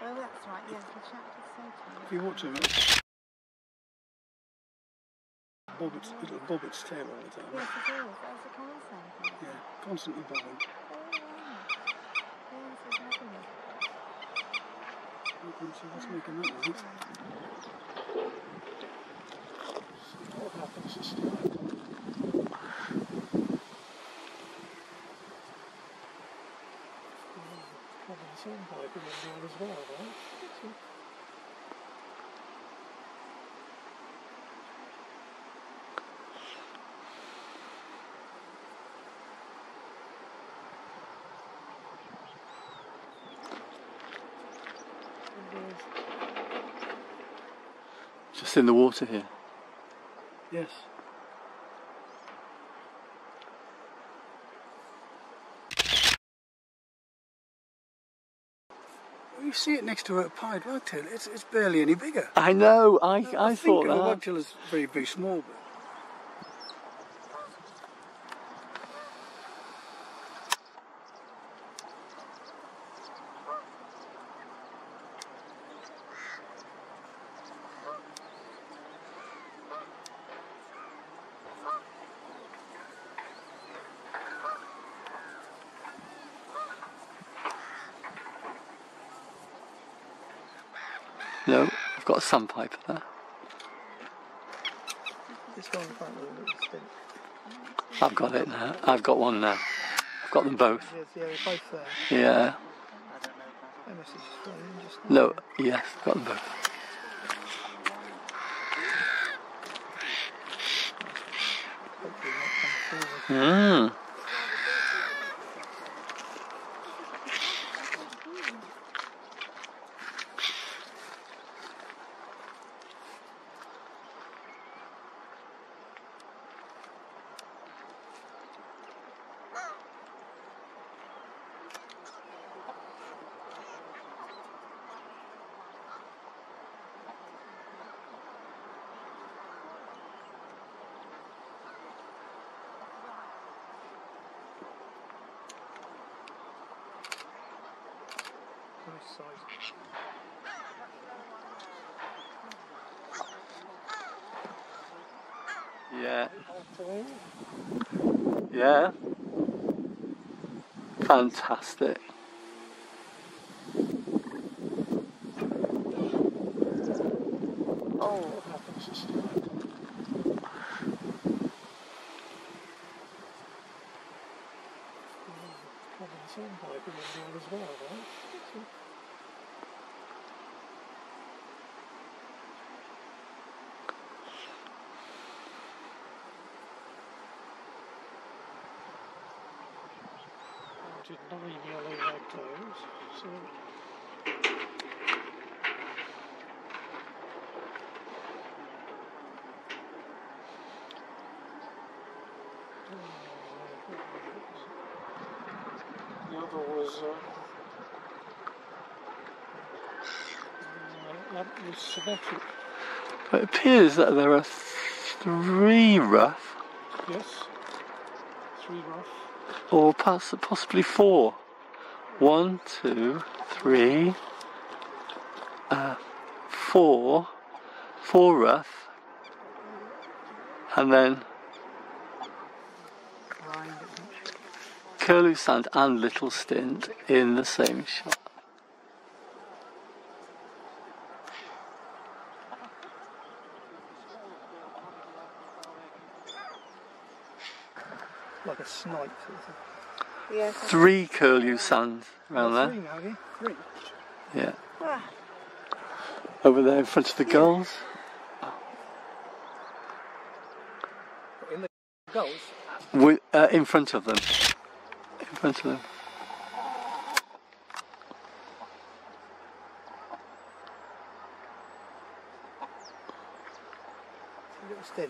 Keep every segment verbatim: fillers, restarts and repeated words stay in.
Oh, that's right, yes, the chap did say to me. If you watch it, bob its, it'll bob its tail all the time. Yes, it is. That's a common sandpiper. Yeah, constantly bobbing. Oh, right. Yes, it's having it. You can see what's making that noise. What happens to Stint? Common and Sandpipers in there as well, right? Just in the water here. Yes. You see it next to a pied wagtail. It's it's barely any bigger. I know. I no, I, I thought think that. a wagtail is very very small, but. No, I've got a sandpiper there. This one can't really look Stint. I've got it now. I've got one now. I've got them both. Yes, yeah, they're both there. Yeah. They must have just flown in just No, yes, I've got them both. Hopefully not come forward. Mmm. Nice size. Yeah. Yeah. Fantastic. Oh, what happens to Stint? Common and Sandpipers in there as well, right? Counted nine yellow wagtails, so the other was uh, uh, that was symmetric. It appears that there are three Ruff, Yes, three Ruff. or poss possibly four. One, two, three, uh, four, four Ruff, and then Curlew Sand and Little Stint in the same shot. Like a snipe. Yes. Three Curlew Sands around Oh, there. three now, have you? Three. Yeah. Ah. Over there in front of the gulls. In the gulls? We, uh, in front of them. In front of them. Little Stint.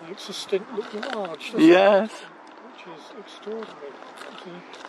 makes a stint look large, doesn't Yes. it? Which is extraordinary. See?